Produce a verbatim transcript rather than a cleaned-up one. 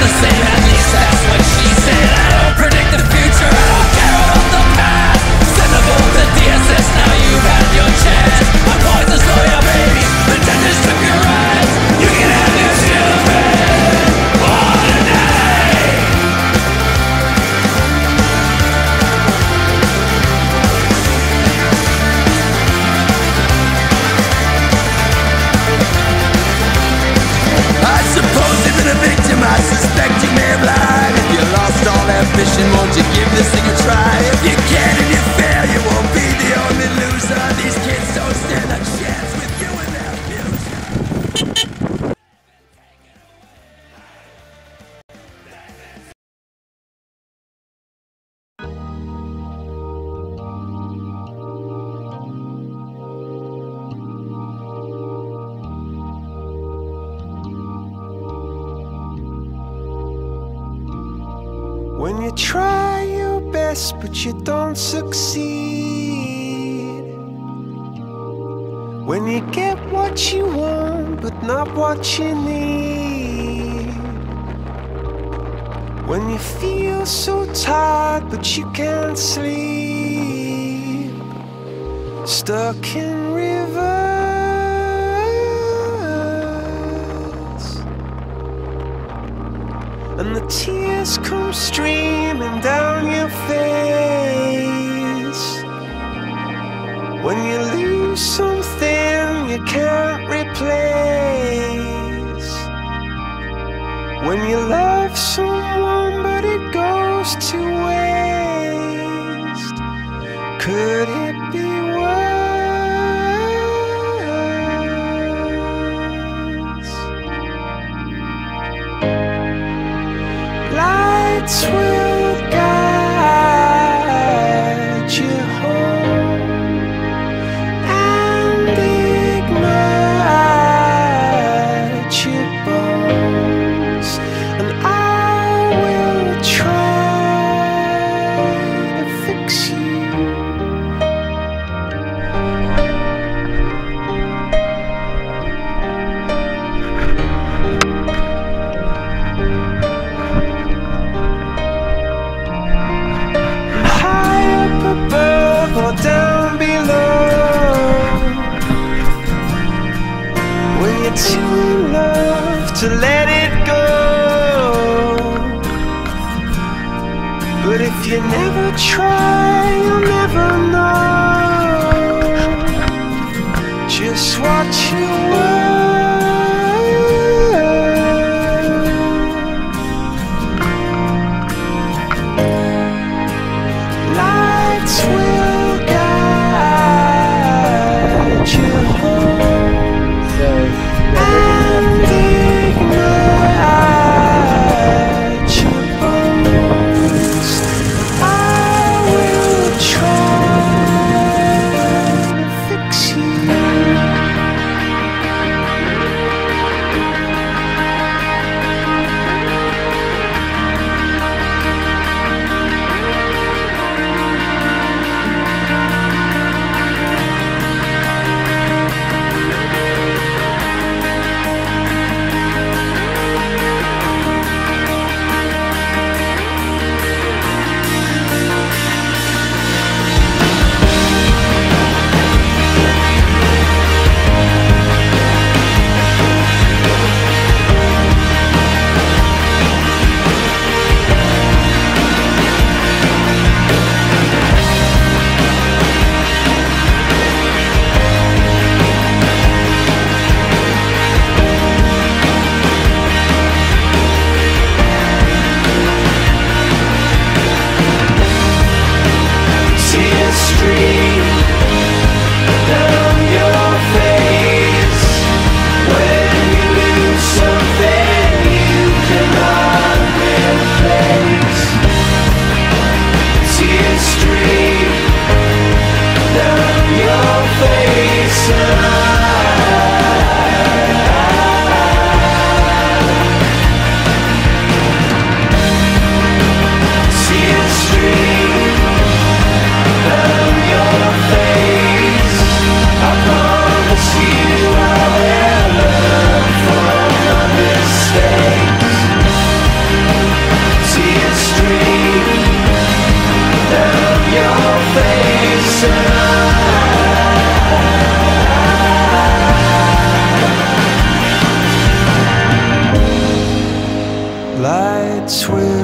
the same, at least that's what she said. I don't predict the future, I don't care about the past. Send the vote to D S S, now you've had your chance. I'm poisonous for your baby, pretenders took your rights. You can have your children for the night. I suppose you've been a victim, I suspect you may have lied. If you lost all ambition, won't you give this thing a try? If you can and you fail, you won't be the only loser. These kids don't stand a chance with you and their future. When you try your best but you don't succeed, when you get what you want but not what you need, when you feel so tired but you can't sleep, stuck in rivers and the tears come streaming down your face, when you lose something you can't replace, when you love someone but it goes to waste, could it be worse? Lights will guide you home and ignite your bones, and I will try to fix you. Or down below, when you're too in love to let it go, but if you never try you'll never know just what you were. Lights will guide you home and ignite your bones. I will try to fix you. will.